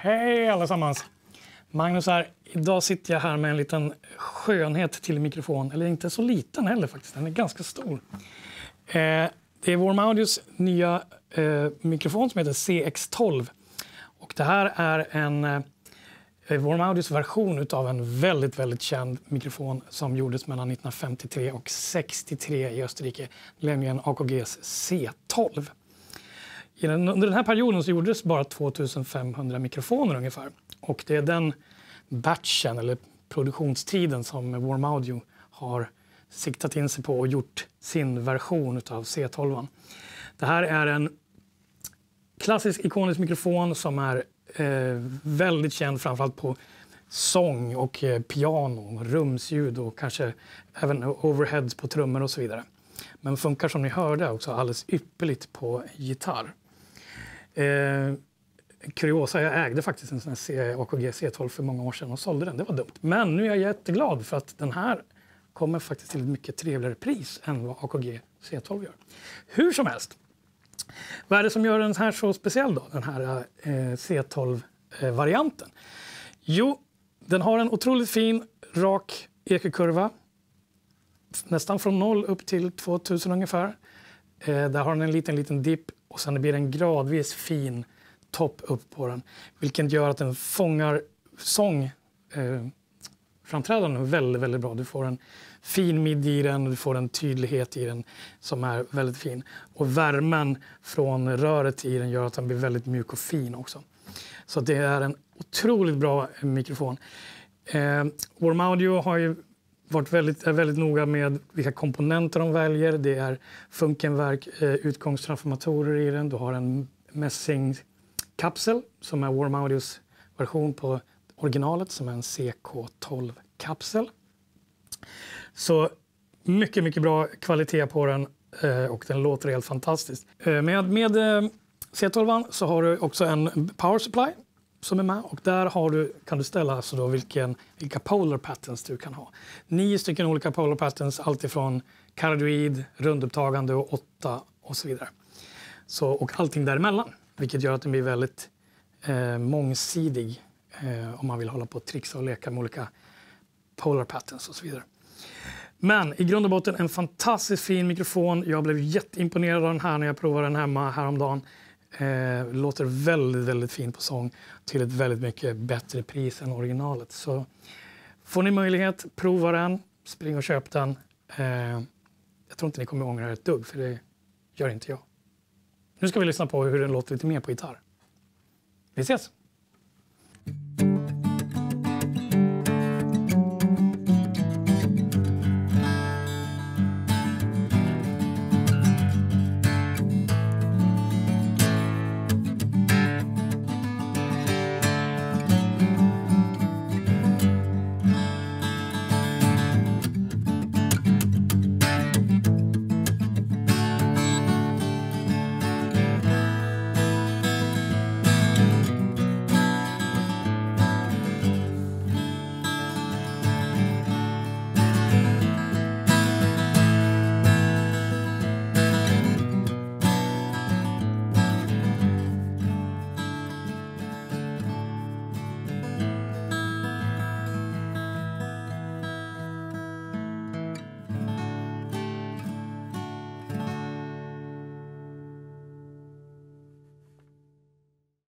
Hej allesammans! Magnus här. Idag sitter jag här med en liten skönhet till mikrofon. Eller inte så liten heller faktiskt, den är ganska stor. Det är Warm Audios nya mikrofon som heter CX12. Och det här är en Warm Audios version av en väldigt känd mikrofon som gjordes mellan 1953 och 63 i Österrike, nämligen AKGs C12. Under den här perioden så gjordes bara 2500 mikrofoner ungefär. Och det är den batchen eller produktionstiden som Warm Audio har siktat in sig på och gjort sin version av C12. Det här är en klassisk ikonisk mikrofon som är väldigt känd framförallt på sång och piano, rumsljud och kanske även overheads på trummor och så vidare. Men funkar som ni hörde också alldeles ypperligt på gitarr. Kuriosa, jag ägde faktiskt en sån här AKG C12 för många år sedan och sålde den. Det var dumt. Men nu är jag jätteglad för att den här kommer faktiskt till ett mycket trevligare pris än vad AKG C12 gör. Hur som helst. Vad är det som gör den här så speciell då, den här C12-varianten? Jo, den har en otroligt fin rak ekokurva. Nästan från 0 upp till 2000 ungefär. Där har den en liten dipp och sen blir det en gradvis fin topp upp på den. Vilket gör att den fångar sångframträdanden väldigt bra. Du får en fin mid i den och du får en tydlighet i den som är väldigt fin. Och värmen från röret i den gör att den blir väldigt mjuk och fin också. Så det är en otroligt bra mikrofon. Warm Audio har ju varit väldigt noga med vilka komponenter de väljer. Det är Funkenwerk utgångstransformatorer i den. Du har en mässingkapsel som är Warm Audios version på originalet som är en CK12-kapsel. Så mycket bra kvalitet på den och den låter helt fantastiskt. Med C12 så har du också en power supply som är med och där kan du ställa alltså då vilka polar patterns du kan ha. 9 stycken olika polar patterns, alltifrån cardioid, rundupptagande och 8 och så vidare. Och allting däremellan, vilket gör att den blir väldigt mångsidig om man vill hålla på och trixa och leka med olika polar patterns och så vidare. Men i grund och botten en fantastiskt fin mikrofon. Jag blev jätteimponerad av den här när jag provade den hemma häromdagen. Låter väldigt fint på sång till ett väldigt mycket bättre pris än originalet. Så får ni möjlighet, prova den, spring och köp den. Jag tror inte ni kommer ångra ett dugg, för det gör inte jag. Nu ska vi lyssna på hur den låter lite mer på gitarr. Vi ses!